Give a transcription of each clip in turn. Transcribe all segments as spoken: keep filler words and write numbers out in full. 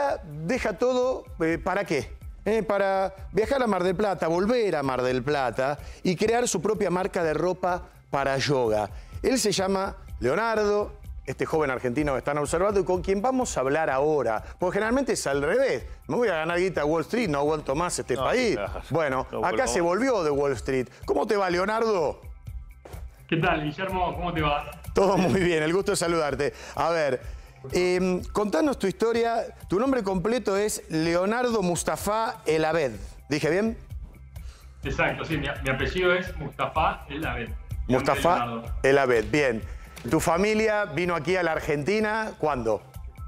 ahora deja todo, eh, ¿para qué? Eh, para viajar a Mar del Plata, volver a Mar del Plata y crear su propia marca de ropa para yoga. Él se llama Leonardo, este joven argentino que están observando y con quien vamos a hablar ahora. Porque generalmente es al revés. Me voy a ganar guita a Wall Street, no aguanto más este no, país. Claro. Bueno, no, acá se volvió de Wall Street. ¿Cómo te va, Leonardo? ¿Qué tal, Guillermo? ¿Cómo te va? Todo muy bien, el gusto de saludarte. A ver, eh, contanos tu historia. Tu nombre completo es Leonardo Mustafa El Abed. ¿Dije bien? Exacto, sí. Mi, mi apellido es Mustafa El Abed. Mustafa El Abed, bien. ¿Tu familia vino aquí a la Argentina cuándo?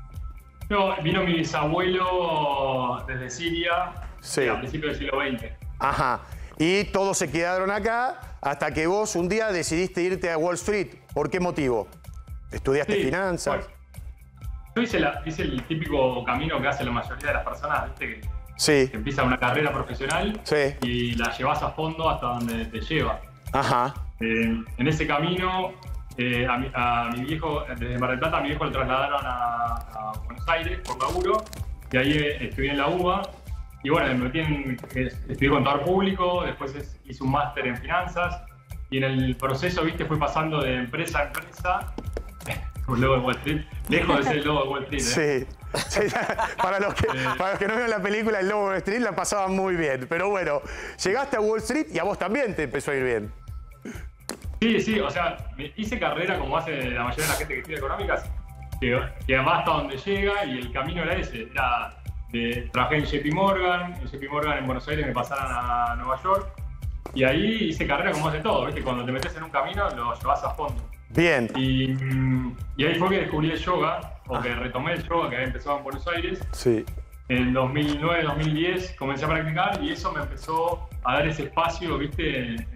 No, vino mi bisabuelo desde Siria, sí. a principios del siglo veinte. Ajá. Y todos se quedaron acá hasta que vos un día decidiste irte a Wall Street. ¿Por qué motivo? ¿Estudiaste sí, finanzas? Pues, yo hice, la, hice el típico camino que hace la mayoría de las personas, ¿viste? Que, sí. que empieza una carrera profesional sí. y la llevas a fondo hasta donde te lleva. Ajá. Eh, en ese camino, eh, a, mi, a mi viejo, desde Mar del Plata, a mi viejo lo trasladaron a, a Buenos Aires por laburo y ahí eh, estudié en la UBA. Y bueno, me metí en, estudié contador público, después es, hice un máster en finanzas y en el proceso, viste, fui pasando de empresa a empresa, un logo de Wall Street, lejos de ser el logo de Wall Street. ¿eh? Sí, sí. para, los que, eh. para los que no vieron la película, el logo de Wall Street la pasaban muy bien. Pero bueno, llegaste a Wall Street y a vos también te empezó a ir bien. Sí, sí, o sea, hice carrera como hace la mayoría de la gente que estudia económicas, que, que va hasta donde llega y el camino era ese, era... De, trabajé en J P Morgan, en J P Morgan en Buenos Aires me pasaron a Nueva York y ahí hice carrera como hace todo, ¿viste? Cuando te metes en un camino lo llevas a fondo. Bien. Y, y ahí fue que descubrí el yoga, o que retomé el yoga que había empezado en Buenos Aires. Sí. En dos mil nueve, dos mil diez comencé a practicar y eso me empezó a dar ese espacio, ¿viste? Eh,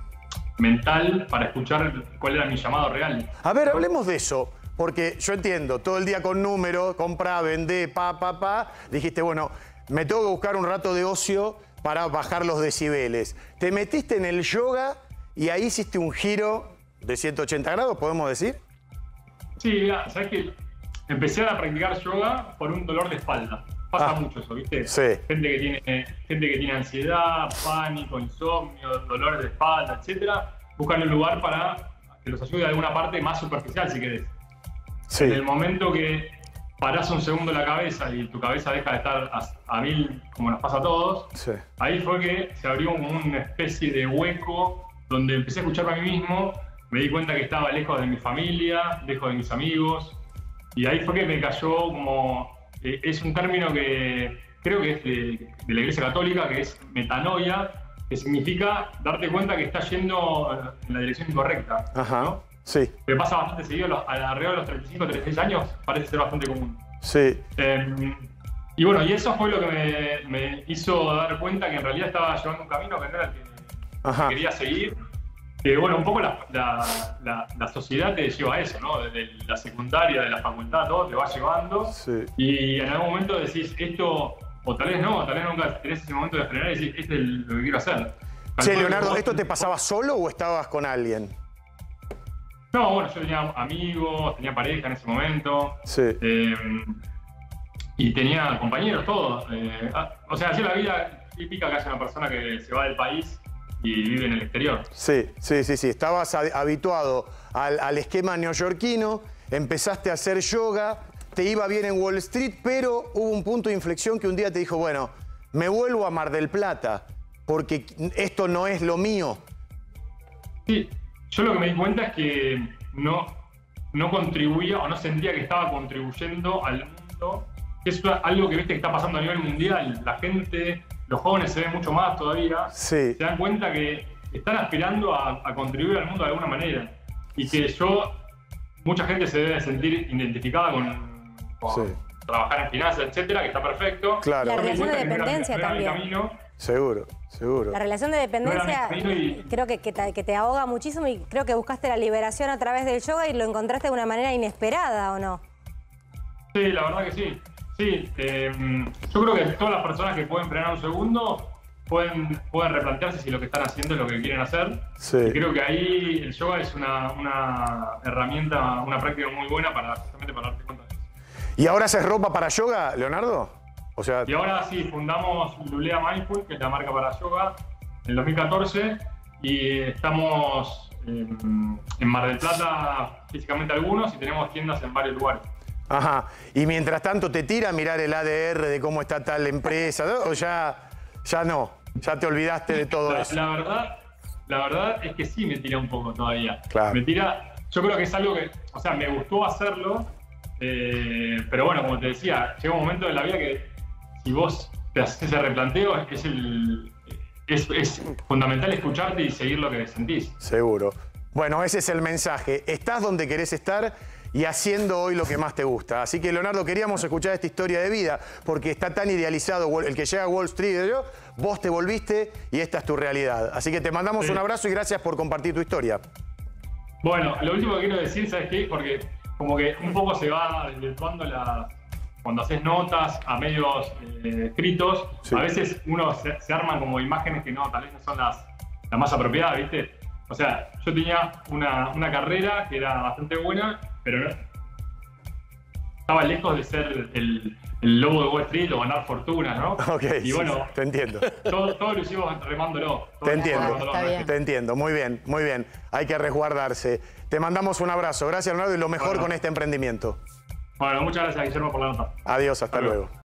mental para escuchar cuál era mi llamado real. A ver, hablemos de eso. Porque yo entiendo, todo el día con números, compra, vende, pa, pa, pa. Dijiste, bueno, me tengo que buscar un rato de ocio para bajar los decibeles. Te metiste en el yoga y ahí hiciste un giro de ciento ochenta grados, ¿podemos decir? Sí, mira, ¿sabes qué? Empecé a practicar yoga por un dolor de espalda. Pasa ah, mucho eso, ¿viste? Sí. Gente que tiene, gente que tiene ansiedad, pánico, insomnio, dolores de espalda, etcétera. Buscan un lugar para que los ayude de alguna parte más superficial, si querés. Sí. En el momento que parás un segundo la cabeza y tu cabeza deja de estar a, a mil, como nos pasa a todos, sí. ahí fue que se abrió como una especie de hueco donde empecé a escucharme a mí mismo, me di cuenta que estaba lejos de mi familia, lejos de mis amigos, y ahí fue que me cayó como... Eh, es un término que creo que es de, de la Iglesia Católica, que es metanoia, que significa darte cuenta que estás yendo en la dirección incorrecta. Ajá. ¿no? Sí. Me pasa bastante seguido, alrededor de los treinta y cinco, treinta y seis años, parece ser bastante común. Sí. Eh, y bueno, y eso fue lo que me, me hizo dar cuenta que en realidad estaba llevando un camino que no era el que, que quería seguir. Que bueno, un poco la, la, la, la sociedad te lleva a eso, ¿no? Desde la secundaria, de la facultad, todo te va llevando. Sí. Y en algún momento decís, esto, o tal vez no, o tal vez nunca tenés ese momento de frenar y decís, este es lo que quiero hacer. Che, Leonardo, ¿esto te pasaba solo o estabas con alguien? No, bueno, yo tenía amigos, tenía pareja en ese momento. Sí. Eh, y tenía compañeros, todos. Eh, o sea, así la vida típica que hace una persona que se va del país y vive en el exterior. Sí, sí, sí, sí. Estabas habituado al, al esquema neoyorquino, empezaste a hacer yoga, te iba bien en Wall Street, pero hubo un punto de inflexión que un día te dijo, bueno, me vuelvo a Mar del Plata, porque esto no es lo mío. Sí. Yo lo que me di cuenta es que no, no contribuía o no sentía que estaba contribuyendo al mundo, que es algo que viste que está pasando a nivel mundial. La gente, los jóvenes se ven mucho más todavía, sí. se dan cuenta que están aspirando a, a contribuir al mundo de alguna manera. Y que yo, mucha gente se debe sentir identificada con, con sí. trabajar en finanzas, etcétera, que está perfecto. Claro. La relación de dependencia era, también. Camino, seguro, seguro. La relación de dependencia y... creo que, que, te, que te ahoga muchísimo y creo que buscaste la liberación a través del yoga y lo encontraste de una manera inesperada, ¿o no? Sí, la verdad que sí. Sí, eh, yo creo que todas las personas que pueden frenar un segundo pueden, pueden replantearse si lo que están haciendo es lo que quieren hacer. Sí. Y creo que ahí el yoga es una, una herramienta, una práctica muy buena para justamente para darte cuenta de eso. ¿Y ahora haces ropa para yoga, Leonardo? O sea... Y ahora sí, fundamos Lulea Mindful, que es la marca para yoga, en el dos mil catorce, y estamos en, en Mar del Plata físicamente algunos y tenemos tiendas en varios lugares. Ajá. Y mientras tanto te tira a mirar el A D R de cómo está tal empresa, ¿no? O ya, ya no, ya te olvidaste de todo la, eso. La verdad, la verdad es que sí me tira un poco todavía. Claro. Me tira, yo creo que es algo que, o sea, me gustó hacerlo, eh, pero bueno, como te decía, llega un momento de la vida que si vos te haces ese replanteo, es, el, es, es fundamental escucharte y seguir lo que sentís. Seguro. Bueno, ese es el mensaje. Estás donde querés estar y haciendo hoy lo que más te gusta. Así que, Leonardo, queríamos escuchar esta historia de vida, porque está tan idealizado el que llega a Wall Street, yo, vos te volviste y esta es tu realidad. Así que te mandamos sí. un abrazo y gracias por compartir tu historia. Bueno, lo último que quiero decir, ¿sabes qué? Porque como que un poco se va desvirtuando la... Cuando haces notas a medios eh, escritos, sí. a veces uno se, se arman como imágenes que no, tal vez no son las, las más apropiadas, ¿viste? O sea, yo tenía una, una carrera que era bastante buena, pero no, estaba lejos de ser el, el lobo de Wall Street o ganar fortunas, ¿no? Ok, y bueno, sí, te entiendo. Todo, todo lo hicimos remándolo. Te entiendo, remándolo, te entiendo. Muy bien, muy bien. Hay que resguardarse. Te mandamos un abrazo. Gracias, Leonardo, y lo mejor bueno. con este emprendimiento. Bueno, muchas gracias, Guillermo, por la nota. Adiós, hasta, hasta luego. luego.